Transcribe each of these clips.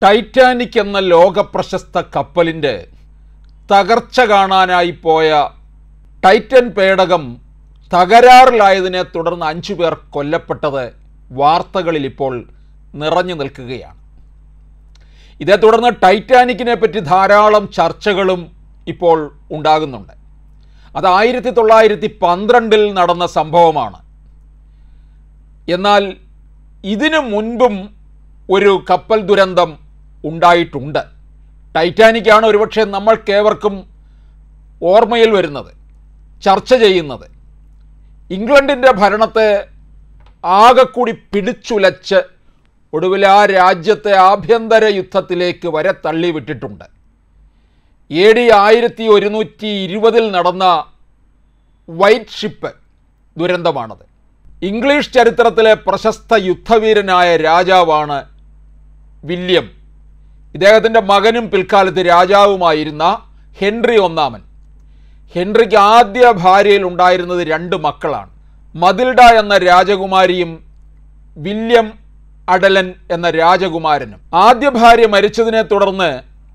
Titanic എന്ന ലോകപ്രശസ്ത കപ്പലിൻ്റെ തകർച്ച കാണാനായി പോയ ടൈറ്റൻ പേടകം തകരാറിലായതിനെ തുടർന്ന് 5 പേർ കൊല്ലപ്പെട്ടത് വാർത്തകളിൽ ഇപ്പോൾ നിറഞ്ഞു നിൽക്കുകയാണ്. ഇതേ തുടർന്ന് ടൈറ്റാനിക്കിനെ പറ്റി ധാരാളം ചർച്ചകളും ഇപ്പോൾ ഉണ്ടാകുന്നുണ്ട്. അത് 1912 നടന്ന സംഭവമാണ്. എന്നാൽ ഇതിനു മുൻപും ഒരു കപ്പൽ ദുരന്തം ഉണ്ടായിട്ടുണ്ട്. ടൈറ്റാനിക്കാണ് ഒരുപക്ഷെ നമ്മൾക്കേവർക്കും ഓർമ്മയിൽ വരുന്നത്, ചർച്ച ചെയ്യുന്നത്. ഇംഗ്ലണ്ടിൻ്റെ ഭരണത്തെ ആകെക്കൂടി പിടിച്ചുലച്ച് ഒടുവിൽ ആ രാജ്യത്തെ ആഭ്യന്തര യുദ്ധത്തിലേക്ക് വരെ തള്ളിവിട്ടിട്ടുണ്ട്. AD 1120 നടന്ന വൈറ്റ് ഷിപ്പ് ദുരന്തമാണത്. ഇംഗ്ലീഷ് ചരിത്രത്തിലെ പ്രശസ്ത യുദ്ധവീരനായ രാജാവാണ് വില്യം. ഇദ്ദേഹത്തിൻ്റെ മകനും പിൽക്കാലത്ത് രാജാവുമായിരുന്ന ഹെൻറി I. ഹെൻറിക്ക് ആദ്യ ഭാര്യയിൽ ഉണ്ടായിരുന്നത് 2 മക്കളാണ്, മതിൽഡ എന്ന രാജകുമാരിയും വില്യം അഡലൻ എന്ന രാജകുമാരനും. ആദ്യ ഭാര്യ മരിച്ചതിനെ തുടർന്ന്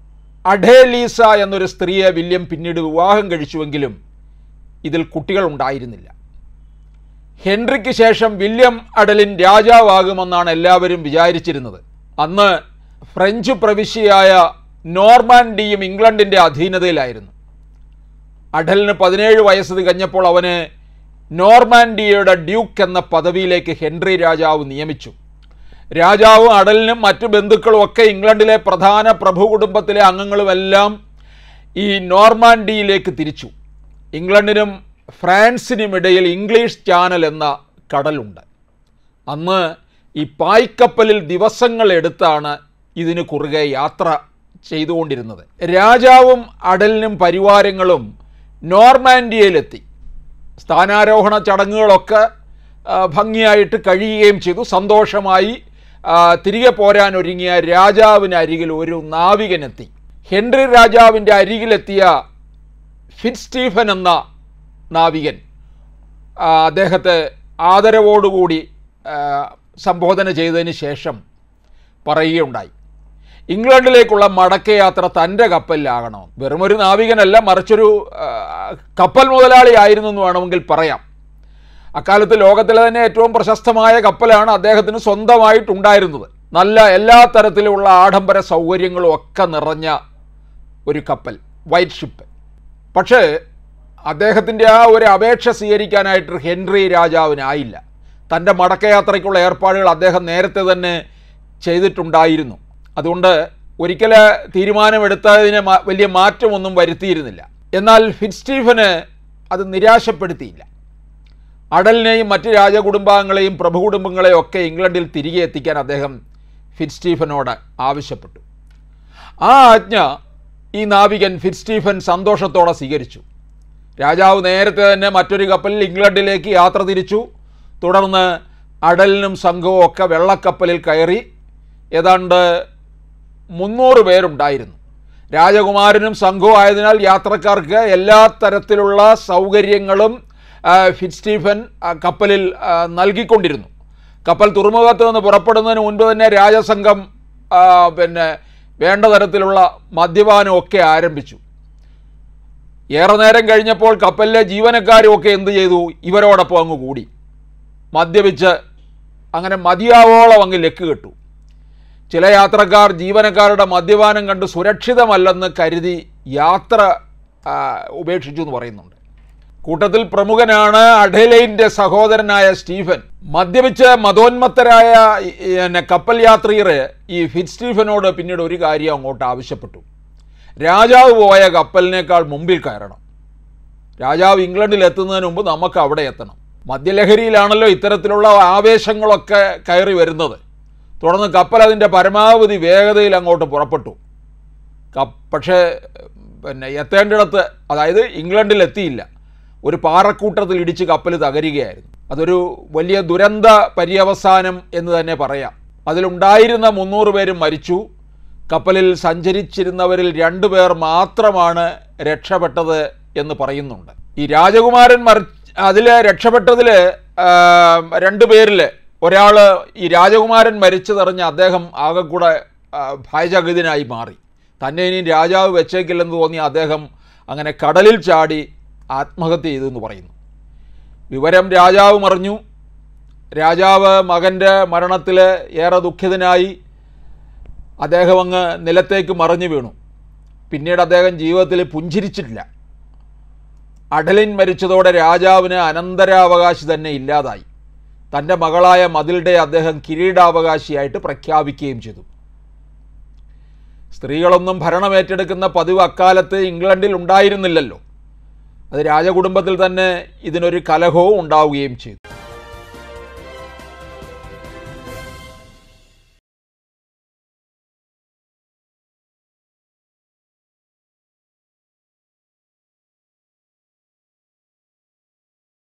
അഡേലീസ എന്നൊരു സ്ത്രീയെ വില്യം പിന്നീട് വിവാഹം കഴിച്ചുവെങ്കിലും ഇതിൽ കുട്ടികൾ ഉണ്ടായിരുന്നില്ല. ഹെൻറിക്ക് ശേഷം വില്യം അഡലിൻ രാജാവാകുമെന്നാണ് എല്ലാവരും വിചാരിച്ചിരുന്നത്. അന്ന് ഫ്രഞ്ച് പ്രവിശ്യയായ നോർമാൻഡിയും ഇംഗ്ലണ്ടിൻ്റെ അധീനതയിലായിരുന്നു. അഡലിന് 17 വയസ്സ് തികഞ്ഞപ്പോൾ അവന് നോർമാൻഡിയയുടെ ഡ്യൂക്ക് എന്ന പദവിയിലേക്ക് ഹെൻറി രാജാവ് നിയമിച്ചു. രാജാവും അഡലിനും മറ്റു ബന്ധുക്കളും ഒക്കെ ഇംഗ്ലണ്ടിലെ പ്രധാന പ്രഭു കുടുംബത്തിലെ അംഗങ്ങളുമെല്ലാം ഈ നോർമാൻഡിയിലേക്ക് തിരിച്ചു. ഇംഗ്ലണ്ടിനും ഫ്രാൻസിനുമിടയിൽ ഇംഗ്ലീഷ് ചാനൽ എന്ന കടലുണ്ട്. അന്ന് ഈ പായ്ക്കപ്പലിൽ ദിവസങ്ങൾ എടുത്താണ് ഇതിന് കുറുകെ യാത്ര ചെയ്തുകൊണ്ടിരുന്നത്. രാജാവും അഡലിനും പരിവാരങ്ങളും നോർമാൻഡിയയിലെത്തി. സ്ഥാനാരോഹണ ചടങ്ങുകളൊക്കെ ഭംഗിയായിട്ട് കഴിയുകയും ചെയ്തു. സന്തോഷമായി തിരികെ പോരാൻ ഒരുങ്ങിയ രാജാവിന് അരികിൽ ഒരു നാവികനെത്തി. ഹെൻറി രാജാവിൻ്റെ അരികിലെത്തിയ ഫിറ്റ്സ്റ്റീഫൻ എന്ന നാവികൻ അദ്ദേഹത്തെ ആദരവോടുകൂടി സംബോധന ചെയ്തതിന് ശേഷം പറയുകയുണ്ടായി, ഇംഗ്ലണ്ടിലേക്കുള്ള മടക്കയാത്ര തൻ്റെ കപ്പലിലാകണം. വെറുമൊരു നാവികനല്ല, മറിച്ചൊരു കപ്പൽ മുതലാളി ആയിരുന്നു എന്ന് വേണമെങ്കിൽ പറയാം. അക്കാലത്ത് ലോകത്തിലെ തന്നെ ഏറ്റവും പ്രശസ്തമായ കപ്പലാണ് അദ്ദേഹത്തിന് സ്വന്തമായിട്ടുണ്ടായിരുന്നത്. നല്ല എല്ലാ തരത്തിലുള്ള ആഡംബര സൗകര്യങ്ങളും ഒക്കെ നിറഞ്ഞ ഒരു കപ്പൽ, വൈറ്റ് ഷിപ്പ്. പക്ഷേ അദ്ദേഹത്തിൻ്റെ ആ ഒരു അപേക്ഷ സ്വീകരിക്കാനായിട്ട് ഹെൻറി രാജാവിനായില്ല. തൻ്റെ മടക്കയാത്രയ്ക്കുള്ള ഏർപ്പാടുകൾ അദ്ദേഹം നേരത്തെ തന്നെ ചെയ്തിട്ടുണ്ടായിരുന്നു. അതുകൊണ്ട് ഒരിക്കൽ തീരുമാനമെടുത്തതിന് വലിയ മാറ്റമൊന്നും വരുത്തിയിരുന്നില്ല. എന്നാൽ ഫിറ്റ്സ്റ്റീഫന് അത് നിരാശപ്പെടുത്തിയില്ല. അഡലിനെയും മറ്റ് രാജകുടുംബാംഗങ്ങളെയും പ്രഭുകുടുംബങ്ങളെയും ഒക്കെ ഇംഗ്ലണ്ടിൽ തിരികെ എത്തിക്കാൻ അദ്ദേഹം ഫിറ്റ്സ്റ്റീഫനോട് ആവശ്യപ്പെട്ടു. ആ ആജ്ഞ ഈ നാവികൻ ഫിറ്റ്സ്റ്റീഫൻ സന്തോഷത്തോടെ സ്വീകരിച്ചു. രാജാവ് നേരത്തെ തന്നെ മറ്റൊരു കപ്പലിൽ ഇംഗ്ലണ്ടിലേക്ക് യാത്ര തിരിച്ചു. തുടർന്ന് അഡലിനും സംഘവും ഒക്കെ വെള്ളക്കപ്പലിൽ കയറി. ഏതാണ്ട് 300 പേരുണ്ടായിരുന്നു. രാജകുമാരനും സംഘവും ആയതിനാൽ യാത്രക്കാർക്ക് എല്ലാ തരത്തിലുള്ള സൗകര്യങ്ങളും ഫിറ്റ്സ്റ്റീഫൻ കപ്പലിൽ നൽകിക്കൊണ്ടിരുന്നു. കപ്പൽ തുറമുഖത്ത് നിന്ന് പുറപ്പെടുന്നതിന് മുൻപ് തന്നെ രാജസംഘം വേണ്ട തരത്തിലുള്ള മദ്യപാനമൊക്കെ ആരംഭിച്ചു. ഏറെ നേരം കഴിഞ്ഞപ്പോൾ കപ്പലിലെ ജീവനക്കാരും ഒക്കെ എന്തു ചെയ്തു, ഇവരോടൊപ്പം അങ്ങ് കൂടി മദ്യപിച്ച് അങ്ങനെ മതിയാവോളം അങ്ങ് ലക്ക് കെട്ടു. ചില യാത്രക്കാർ ജീവനക്കാരുടെ മദ്യപാനം കണ്ട് സുരക്ഷിതമല്ലെന്ന് കരുതി യാത്ര ഉപേക്ഷിച്ചു എന്ന് പറയുന്നുണ്ട്. കൂട്ടത്തിൽ പ്രമുഖനാണ് അഡെലൈൻ്റെ സഹോദരനായ സ്റ്റീഫൻ. മദ്യപിച്ച് മതോന്മത്തരായ കപ്പൽ യാത്രികർ ഈ ഫിറ്റ്സ്റ്റീഫനോട് പിന്നീട് ഒരു കാര്യം അങ്ങോട്ട് ആവശ്യപ്പെട്ടു. രാജാവ് പോയ കപ്പലിനേക്കാൾ മുമ്പിൽ കയറണം. രാജാവ് ഇംഗ്ലണ്ടിൽ എത്തുന്നതിന് മുമ്പ് നമുക്ക് അവിടെ എത്തണം. മദ്യലഹരിയിലാണല്ലോ ഇത്തരത്തിലുള്ള ആവേശങ്ങളൊക്കെ കയറി വരുന്നത്. തുടർന്ന് കപ്പൽ അതിൻ്റെ പരമാവധി വേഗതയിൽ അങ്ങോട്ട് പുറപ്പെട്ടു. പക്ഷേ എത്തേണ്ടിടത്ത്, അതായത് ഇംഗ്ലണ്ടിൽ എത്തിയില്ല. ഒരു പാറക്കൂട്ടത്തിൽ ഇടിച്ച് കപ്പൽ തകരുകയായിരുന്നു. അതൊരു വലിയ ദുരന്ത പര്യവസാനം എന്ന് തന്നെ പറയാം. അതിലുണ്ടായിരുന്ന 300 പേരും മരിച്ചു. കപ്പലിൽ സഞ്ചരിച്ചിരുന്നവരിൽ 2 പേർ മാത്രമാണ് രക്ഷപ്പെട്ടത് എന്ന് പറയുന്നുണ്ട്. ഈ രാജകുമാരൻ അതിൽ രക്ഷപ്പെട്ടതിൽ 2 പേരിൽ ഒരാൾ ഈ രാജകുമാരൻ മരിച്ചതറിഞ്ഞ് അദ്ദേഹം ആകെക്കൂടെ ഭയചകിതനായി മാറി. തന്നെ ഇനി രാജാവ് വെച്ചേക്കില്ലെന്ന് തോന്നി അദ്ദേഹം അങ്ങനെ കടലിൽ ചാടി ആത്മഹത്യ ചെയ്തു എന്ന് പറയുന്നു. വിവരം രാജാവ് അറിഞ്ഞു. രാജാവ് മകൻ്റെ മരണത്തിൽ ഏറെ ദുഃഖിതനായി അദ്ദേഹം അങ്ങ് നിലത്തേക്ക് മറിഞ്ഞു വീണു. പിന്നീട് അദ്ദേഹം ജീവിതത്തിൽ പുഞ്ചിരിച്ചിട്ടില്ല. അഡലിൻ മരിച്ചതോടെ രാജാവിന് അനന്തരാവകാശി തന്നെ ഇല്ലാതായി. തൻ്റെ മകളായ മതിൽഡയെ അദ്ദേഹം കിരീടാവകാശിയായിട്ട് പ്രഖ്യാപിക്കുകയും ചെയ്തു. സ്ത്രീകളൊന്നും ഭരണമേറ്റെടുക്കുന്ന പതിവ് അക്കാലത്ത് ഇംഗ്ലണ്ടിൽ ഉണ്ടായിരുന്നില്ലല്ലോ. അത് രാജകുടുംബത്തിൽ തന്നെ ഇതിനൊരു കലഹവും ഉണ്ടാവുകയും ചെയ്തു.